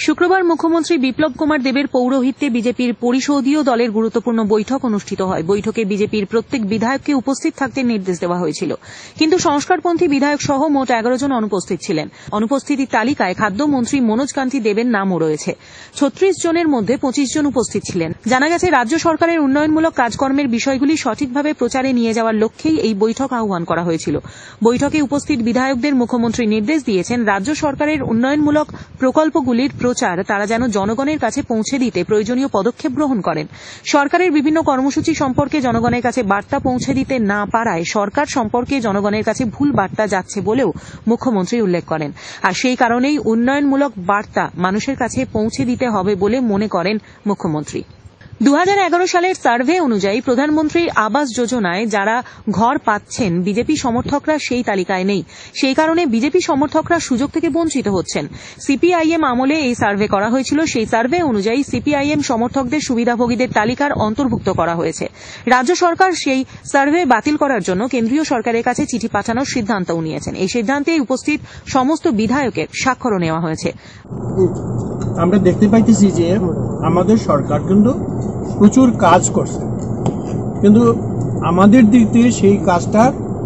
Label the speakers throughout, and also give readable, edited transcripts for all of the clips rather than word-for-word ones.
Speaker 1: শুক্রবার মুখ্যমন্ত্রী বিপ্লব কুমার দেবের পৌরোহিত্যে বিজেপির পরিষদীয় দলের গুরুত্বপূর্ণ বৈঠক অনুষ্ঠিত হয়। বৈঠকে বিজেপির প্রত্যেক বিধায়ককে উপস্থিত থাকতে নির্দেশ দেওয়া হয়েছিল, কিন্তু সংস্কারপন্থী বিধায়ক সহ মোট 11 জন অনুপস্থিত ছিলেন। অনুপস্থিতির তালিকায় খাদ্যমন্ত্রী মনোজ কান্তি দেবের নামও রয়েছে। 36 জনের মধ্যে 25 জন উপস্থিত ছিলেন। জানা গেছে, রাজ্য সরকারের উন্নয়নমূলক কাজকর্মের বিষয়গুলি সঠিকভাবে প্রচারে নিয়ে যাওয়ার লক্ষ্যেই এই বৈঠক আহ্বান করা হয়েছিল। বৈঠকে উপস্থিত বিধায়কদের মুখ্যমন্ত্রী নির্দেশ দিয়েছেন, রাজ্য সরকারের উন্নয়নমূলক প্রকল্পগুলির প্রচার তারা যেন জনগণের কাছে পৌঁছে দিতে প্রয়োজনীয় পদক্ষেপ গ্রহণ করেন। সরকারের বিভিন্ন কর্মসূচি সম্পর্কে জনগণের কাছে বার্তা পৌঁছে দিতে না পারায় সরকার সম্পর্কে জনগণের কাছে ভুল বার্তা যাচ্ছে বলেও মুখ্যমন্ত্রী উল্লেখ করেন। আর সেই কারণেই উন্নয়নমূলক বার্তা মানুষের কাছে পৌঁছে দিতে হবে বলে মনে করেন মুখ্যমন্ত্রী। 2011 সালের সার্ভে অনুযায়ী প্রধানমন্ত্রী আবাস যোজনায় যারা ঘর পাচ্ছেন, বিজেপি সমর্থকরা সেই তালিকায় নেই। সেই কারণে বিজেপি সমর্থকরা সুযোগ থেকে বঞ্চিত হচ্ছেন। সিপিআইএম আমলে এই সার্ভে করা হয়েছিল। সেই সার্ভে অনুযায়ী সিপিআইএম সমর্থকদের সুবিধাভোগীদের তালিকার অন্তর্ভুক্ত করা হয়েছে। রাজ্য সরকার সেই সার্ভে বাতিল করার জন্য কেন্দ্রীয় সরকারের কাছে চিঠি পাঠানোর সিদ্ধান্তও নিয়েছেন। এই সিদ্ধান্তে উপস্থিত সমস্ত বিধায়কের স্বাক্ষরও নেওয়া হয়েছে।
Speaker 2: আমরা দেখতে পাইতেছি যে আমাদের সরকার কিন্তু প্রচুর কাজ করছে, কিন্তু আমাদের দিক থেকে সেই কাজটা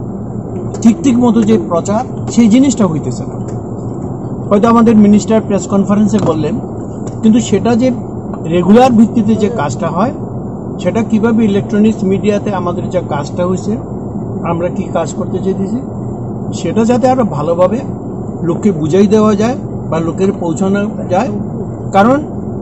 Speaker 2: ঠিক মতো যে প্রচার, সেই জিনিসটা হইতেছে না। হয়তো আমাদের মিনিস্টার প্রেস কনফারেন্সে বললেন, কিন্তু সেটা যে রেগুলার ভিত্তিতে যে কাজটা হয়, সেটা কিভাবে ইলেকট্রনিক্স মিডিয়াতে আমাদের যে কাজটা হয়েছে, আমরা কি কাজ করতে চেয়েছি, সেটা যাতে আরো ভালোভাবে লোককে বুঝাই দেওয়া যায় বা লোকের পৌঁছানো যায়। কারণ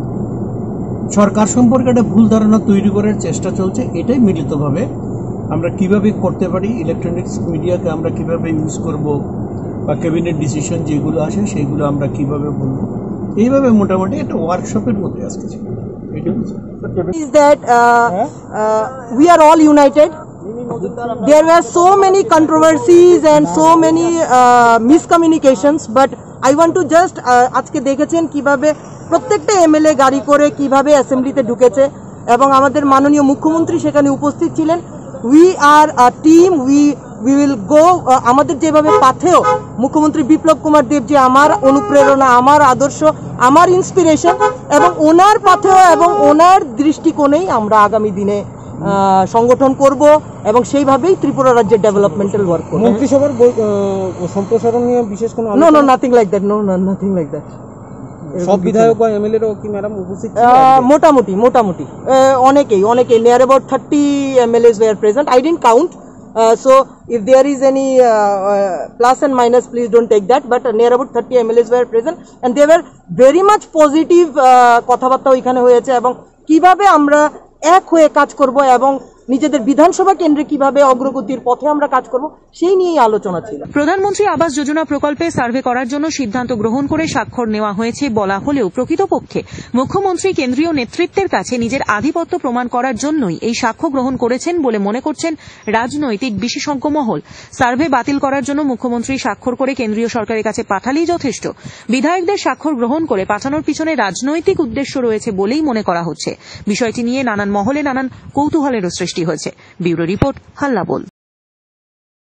Speaker 2: সরকার সম্পর্কে একটা ভুল ধারণা তৈরি করার চেষ্টা চলছে। এটাই মিলিতভাবে আমরা কিভাবে করতে পারি, ইলেকট্রনিক্স মিডিয়াকে আমরা কিভাবে ইউজ করব, বা ক্যাবিনেট ডিসিশন যেগুলো আসে সেইগুলো আমরা কিভাবে বলবো, এইভাবে মোটামুটি একটা ওয়ার্কশপের মধ্যে আজকে ছিল।
Speaker 3: Is that we are all united. There were so many controversies and so many miscommunications, but I want to just আজকে দেখেছেন কিভাবে প্রত্যেকটা এমএলএ গাড়ি করে কিভাবে অ্যাসেম্বলিতে ঢুকেছে এবং আমাদের মাননীয় মুখ্যমন্ত্রী সেখানে উপস্থিত ছিলেন। We are a team, we will go. আমাদের যেভাবে পাথেও মুখ্যমন্ত্রী বিপ্লব কুমার দেব যে আমার অনুপ্রেরণা, আমার আদর্শ, আমার ইন্সপিরেশন, এবং ওনার পাথেও এবং ওনার দৃষ্টিকোণেই আমরা আগামী দিনে সংগঠন করব এবং সেইভাবেই ত্রিপুরা রাজ্যের ডেভেলপমেন্টাল ওয়ার্ক করব।
Speaker 4: মন্ত্রিসভার সম্প্রসারণ নিয়ে বিশেষ কোনো
Speaker 3: no nothing like that, nothing like that.
Speaker 4: সব বিধায়ক বা এমএলএরও কি ম্যাডাম উপস্থিত?
Speaker 3: মোটামুটি অনেকেই near about 30 MLAs were present. I didn't count, so if there is any plus and minus, please don't take that, but near about 30 MLAs were present and they were very much positive. কথাবার্তা ওইখানে হয়েছে এবং কিভাবে আমরা এক হয়ে কাজ করব এবং নিজেদের বিধানসভা কেন্দ্রে কিভাবে অগ্রগতির পথে আমরা কাজ করব, সেই নিয়েই আলোচনা ছিল।
Speaker 1: প্রধানমন্ত্রী আবাস যোজনা প্রকল্পে সার্ভে করার জন্য সিদ্ধান্ত গ্রহণ করে স্বাক্ষর নেওয়া হয়েছে বলা হলেও প্রকৃতপক্ষে মুখ্যমন্ত্রী কেন্দ্রীয় নেতৃত্বের কাছে নিজের আধিপত্য প্রমাণ করার জন্যই এই সাক্ষ্য গ্রহণ করেছেন বলে মনে করছেন রাজনৈতিক বিশেষজ্ঞ মহল। সার্ভে বাতিল করার জন্য মুখ্যমন্ত্রী স্বাক্ষর করে কেন্দ্রীয় সরকারের কাছে পাঠালেই যথেষ্ট। বিধায়কদের স্বাক্ষর গ্রহণ করে পাঠানোর পিছনে রাজনৈতিক উদ্দেশ্য রয়েছে বলেই মনে করা হচ্ছে। বিষয়টি নিয়ে নানান মহলে নানান কৌতূহলেরও সৃষ্টি হয়েছে। Bureau report, হাল্লাবোল।